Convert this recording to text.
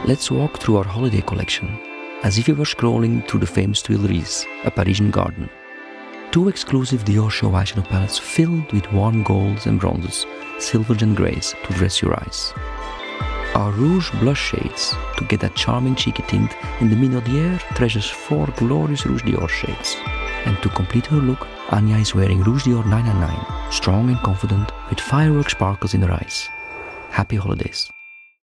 Let's walk through our holiday collection, as if we were scrolling through the famous Tuileries, a Parisian garden. 2 exclusive Dior show eyeshadow palettes filled with warm golds and bronzes, silvers and greys to dress your eyes. Our rouge blush shades to get that charming cheeky tint, and the Minaudière treasures 4 glorious Rouge Dior shades. And to complete her look, Anya is wearing Rouge Dior 999, strong and confident with firework sparkles in her eyes. Happy holidays!